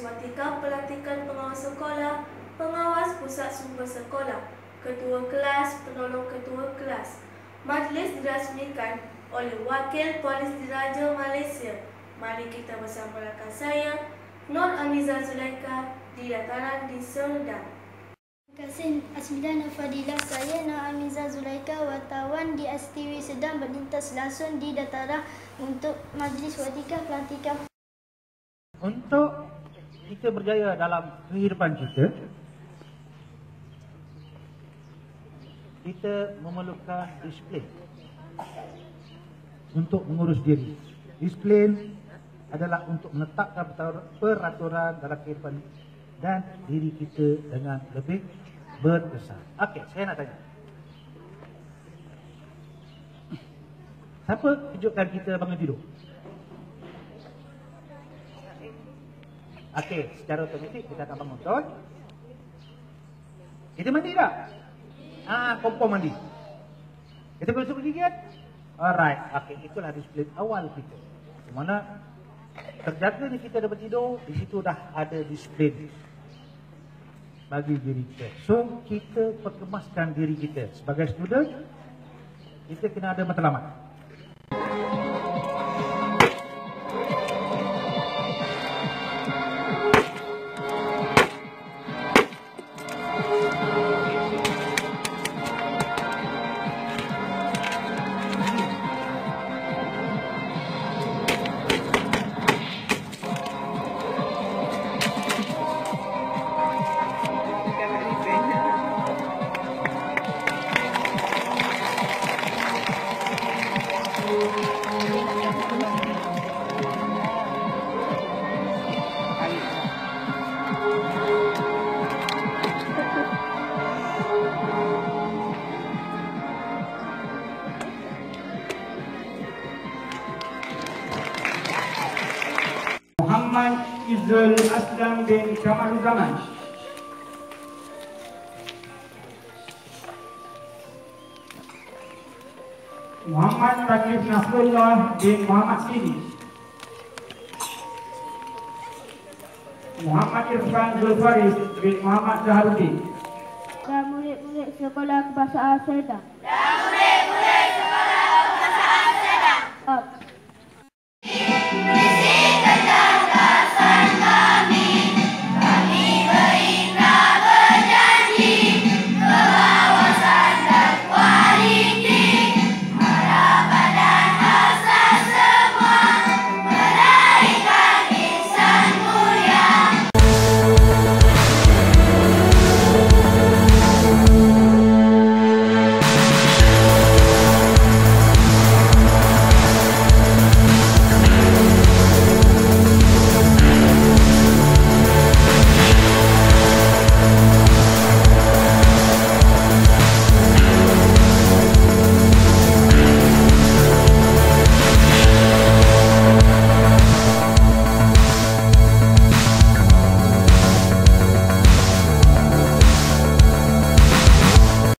Watika Pelantikan Pengawas Sekolah, Pengawas Pusat Sumber Sekolah, Ketua Kelas, Penolong Ketua Kelas. Majlis dirasmikan oleh Wakil Polis Diraja Malaysia. Mari kita bersama rakan saya, Nur Amizah Zulaika, di dataran di Serdang. Terima kasih Asmidah Fadilah. Saya Nur Amizah Zulaika, wartawan di STV sedang berlintas langsung di dataran untuk Majlis Watika Pelantikan. Untuk kita berjaya dalam kehidupan kita memerlukan disiplin untuk mengurus diri. Disiplin adalah untuk menetapkan peraturan dalam kehidupan dan diri kita dengan lebih berkesan. Okey, saya nak tanya. Siapa kejutkan kita bangun tidur? Okey, secara otomatik kita akan bangun, betul? Kita mandi tak? Kompon mandi. Kita basuh gigi kan? Alright, okey, itulah disiplin awal kita. Di mana terjaganya kita dapat tidur, di situ dah ada disiplin bagi diri kita. So, kita perkemaskan diri kita. Sebagai student, kita kena ada matlamat. Muhammad Izul Aslam bin Kamaluzaman. Muhammad Taklif Nasrullah bin Muhammad Sidi. Muhammad Irfan Zulfaris bin Muhammad Zaharuddin. Dan murid-murid sekolah Kebangsaan Serdang.